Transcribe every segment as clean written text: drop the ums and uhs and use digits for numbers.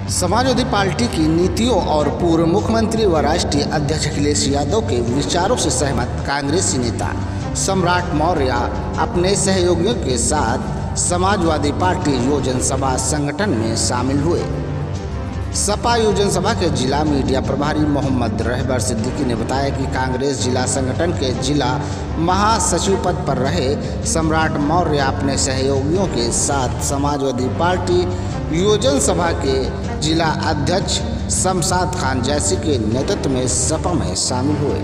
Samajwadi party की नीतियों और पूर्व मुख्यमंत्री व राष्ट्रीय अध्यक्ष अखिलेश यादव के विचारों से सहमत कांग्रेसी नेता सम्राट मौर्य अपने सहयोगियों के साथ समाजवादी पार्टी योजन सभा संगठन में शामिल हुए। सपा योजन सभा के जिला मीडिया प्रभारी मोहम्मद रहबर सिद्दीकी ने बताया कि कांग्रेस जिला संगठन के जिला महासचिव पद पर रहे सम्राट मौर्य अपने सहयोगियों के साथ समाजवादी पार्टी योजन सभा के जिला अध्यक्ष शमशाद खान जैसी के नेतृत्व में सपा में शामिल हुए।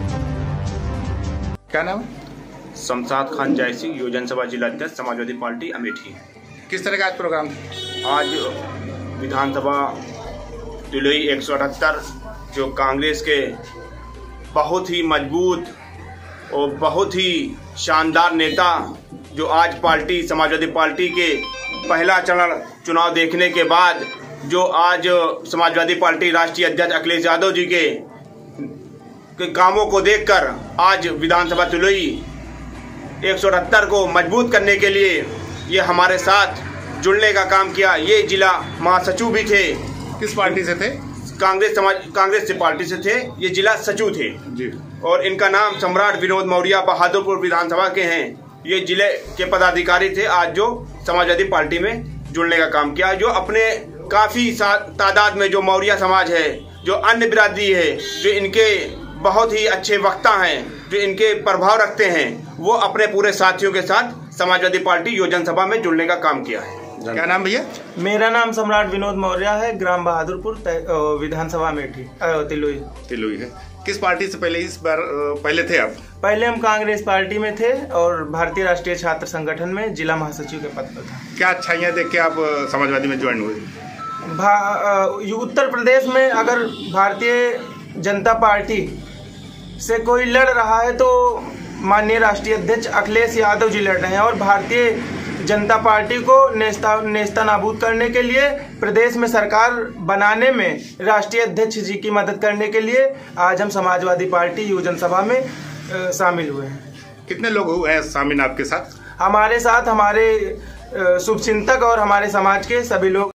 क्या नाम? शमशाद खान जैसी योजन सभा जिला अध्यक्ष समाजवादी पार्टी अमेठी। किस तरह का आज प्रोग्राम? आज विधानसभा तिलोई 178 जो कांग्रेस के बहुत ही मजबूत और बहुत ही शानदार नेता जो आज पार्टी समाजवादी पार्टी के पहला चुनाव देखने के बाद जो आज समाजवादी पार्टी राष्ट्रीय अध्यक्ष अखिलेश यादव जी के कामों को देखकर आज विधानसभा तिलोई 178 को मजबूत करने के लिए ये हमारे साथ जुड़ने का काम किया। ये जिला महासचिव भी थे। किस पार्टी से थे? कांग्रेस से पार्टी से थे। ये जिला सचिव थे जी। और इनका नाम सम्राट विनोद मौर्य बहादुरपुर विधानसभा के हैं। ये जिले के पदाधिकारी थे आज जो समाजवादी पार्टी में जुड़ने का काम किया। जो अपने काफी तादाद में जो मौर्य समाज है, जो अन्य बिरादरी है, जो इनके बहुत ही अच्छे वक्ता हैं, जो इनके प्रभाव रखते हैं, वो अपने पूरे साथियों के साथ समाजवादी पार्टी योजन सभा में जुड़ने का काम किया है। क्या नाम भैया? मेरा नाम सम्राट विनोद मौर्य है, ग्राम बहादुरपुर विधानसभा अमेठी तिलोई है। किस पार्टी से पहले थे आप? पहले हम कांग्रेस पार्टी में थे और भारतीय राष्ट्रीय छात्र संगठन में जिला महासचिव के पद पर था। क्या अच्छाइयाँ देख के आप समाजवादी में ज्वाइन हुए? उत्तर प्रदेश में अगर भारतीय जनता पार्टी से कोई लड़ रहा है तो माननीय राष्ट्रीय अध्यक्ष अखिलेश यादव जी लड़ रहे हैं और भारतीय जनता पार्टी को नेस्ता नाबूद करने के लिए प्रदेश में सरकार बनाने में राष्ट्रीय अध्यक्ष जी की मदद करने के लिए आज हम समाजवादी पार्टी योजन सभा में शामिल हुए हैं। कितने लोग हुए हैं शामिल आपके साथ? हमारे साथ हमारे शुभचिंतक और हमारे समाज के सभी लोग।